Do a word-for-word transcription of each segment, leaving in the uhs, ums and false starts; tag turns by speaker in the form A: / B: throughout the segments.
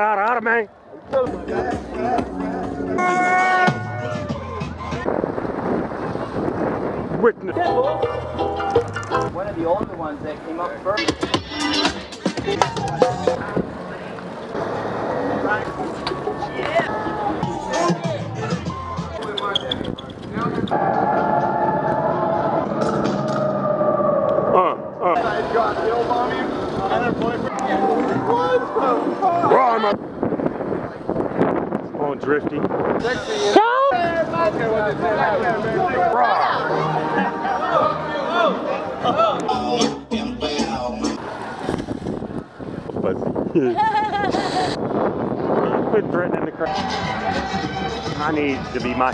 A: Out, out of me. Witness.
B: One of the older ones that came up first.
A: Uh, uh.
C: Got killed on you. Another boyfriend. What the fuck?
A: Run, man. Oh, drifty. Quit threatening the crowd. I need to be my.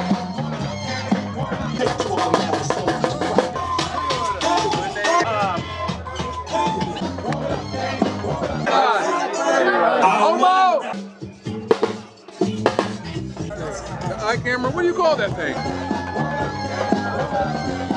C: Eye camera, what do you call that thing?